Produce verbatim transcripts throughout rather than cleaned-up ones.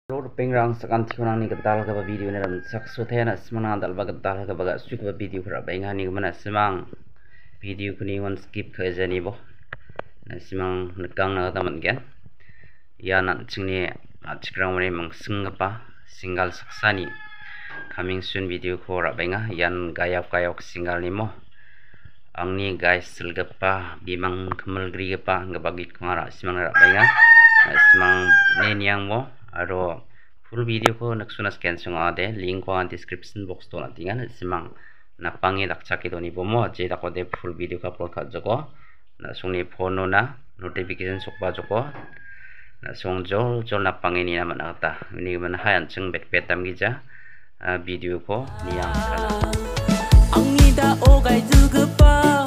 Lord pengrang sakan thiunang ni gadal ka video ne ram saksu thena smana dal ba gadal ka ba su ka video khara benga ni mana simang video kuni wan skip kha jani bo na simang nakang na ta man gen ya nan chingni achkrang mane mang singapa single saksani coming soon video khora benga yan gayak gayak single ni mo angni guys silgapa bimang kemal gri gapa ngabagi khara simang ra benga simang ne niang mo aro full video ko naksuna scan sunga de link ko description box to na tingan simang napangi dakchaki doni bomo je dako de full video ka upload kha joko na sungni phone na notification sokba joko na song jol jol napangi ni na manata ni man hayan chung back petam gija video ko niang kana angida ogai dugupa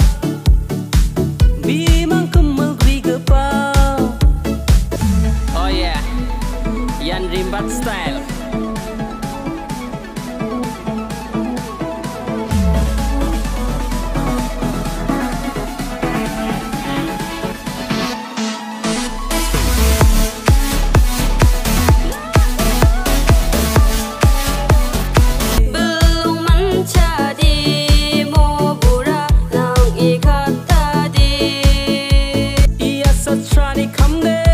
bimang kemal gri gapa. Oh yeah, Yan Rimbat style. Belum mencadi mobura lang ikat tadi. Ia setrani kamde.